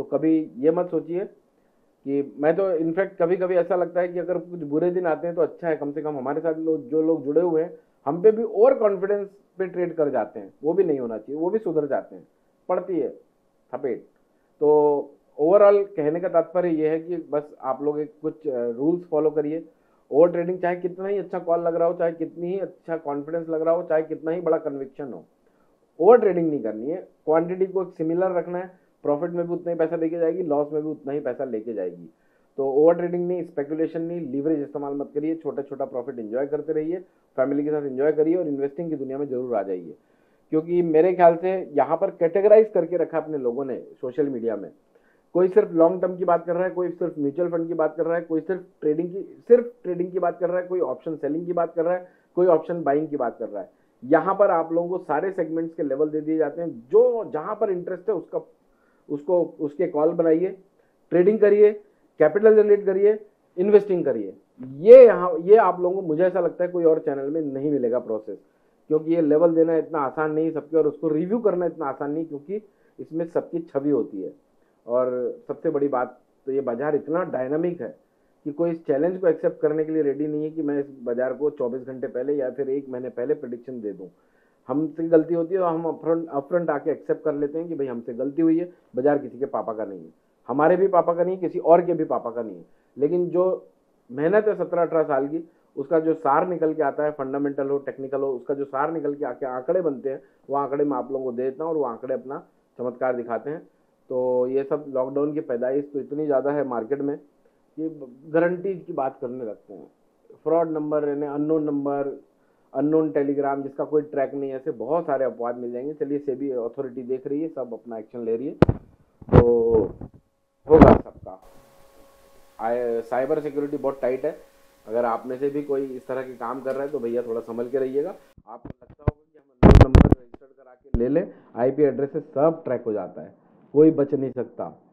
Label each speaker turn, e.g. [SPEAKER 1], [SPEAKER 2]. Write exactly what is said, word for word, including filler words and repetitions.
[SPEAKER 1] कभी ये मत सोचिए कि मैं तो इनफैक्ट कभी कभी ऐसा लगता है कि अगर कुछ बुरे दिन आते हैं तो अच्छा है, कम से कम हमारे साथ लोग जो लोग जुड़े हुए हैं हम पे भी और कॉन्फिडेंस पे ट्रेड कर जाते हैं, वो भी नहीं होना चाहिए, वो भी सुधर जाते हैं, पड़ती है थपेट। तो ओवरऑल कहने का तात्पर्य ये है कि बस आप लोग एक कुछ रूल्स फॉलो करिए। ओवर ट्रेडिंग चाहे कितना ही अच्छा कॉल लग रहा हो, चाहे कितनी ही अच्छा कॉन्फिडेंस लग रहा हो, चाहे कितना ही बड़ा कन्विक्शन हो, ओवर ट्रेडिंग नहीं करनी है। क्वांटिटी को सिमिलर रखना है, प्रॉफिट में भी उतना ही पैसा लेके जाएगी, लॉस में भी उतना ही पैसा लेके जाएगी। तो ओवर ट्रेडिंग नहीं, स्पेकुलेशन नहीं, लीवरेज इस्तेमाल मत करिए, छोटा छोटा प्रॉफिट एंजॉय करते रहिए, फैमिली के साथ एंजॉय करिए और इन्वेस्टिंग की दुनिया में जरूर आ जाइए। क्योंकि मेरे ख्याल से यहाँ पर कैटेगराइज करके रखा अपने लोगों ने सोशल मीडिया में, कोई सिर्फ लॉन्ग टर्म की बात कर रहा है, कोई सिर्फ म्यूचुअल फंड की बात कर रहा है, कोई सिर्फ ट्रेडिंग की सिर्फ ट्रेडिंग की बात कर रहा है, कोई ऑप्शन सेलिंग की बात कर रहा है, कोई ऑप्शन बाइंग की बात कर रहा है। यहाँ पर आप लोगों को सारे सेगमेंट्स के लेवल दे दिए जाते हैं, जो जहां पर इंटरेस्ट है उसका उसको उसके कॉल बनाइए, ट्रेडिंग करिए, कैपिटल जनरेट करिए, इन्वेस्टिंग करिए। ये यहाँ ये आप लोगों को मुझे ऐसा लगता है कोई और चैनल में नहीं मिलेगा प्रोसेस, क्योंकि ये लेवल देना इतना आसान नहीं सबके, और उसको रिव्यू करना इतना आसान नहीं, क्योंकि इसमें सबकी छवि होती है। और सबसे बड़ी बात तो ये बाजार इतना डायनामिक है कि कोई इस चैलेंज को एक्सेप्ट करने के लिए रेडी नहीं है कि मैं इस बाजार को चौबीस घंटे पहले या फिर एक महीने पहले प्रेडिक्शन दे दूं। हमसे गलती होती है तो हम अपफ्रंट अपफ्रंट आके एक्सेप्ट कर लेते हैं कि भाई हमसे गलती हुई है, बाजार किसी के पापा का नहीं है, हमारे भी पापा का नहीं है, किसी और के भी पापा का नहीं है। लेकिन जो मेहनत है सत्रह अठारह साल की, उसका जो सार निकल के आता है, फंडामेंटल हो टेक्निकल हो, उसका जो सार निकल के आके आंकड़े बनते हैं, वो आंकड़े मैं आप लोगों को दे देता हूँ और वो आंकड़े अपना चमत्कार दिखाते हैं। तो ये सब लॉकडाउन की पैदाइश तो इतनी ज़्यादा है मार्केट में कि गारंटीज की बात करने लगते हैं। फ्रॉड नंबर यानी अननोन नंबर, अननोन टेलीग्राम जिसका कोई ट्रैक नहीं है, ऐसे बहुत सारे अपवाद मिल जाएंगे। चलिए, सेबी अथॉरिटी देख रही है, सब अपना एक्शन ले रही है, तो होगा सबका। साइबर सिक्योरिटी बहुत टाइट है। अगर आप में से भी कोई इस तरह के काम कर रहा है तो भैया थोड़ा संभल के रहिएगा। आपको लगता होगा कि हम अननोन नंबर रजिस्टर्ड करा के ले लें, आईपी एड्रेस से सब ट्रैक हो जाता है, कोई बच नहीं सकता।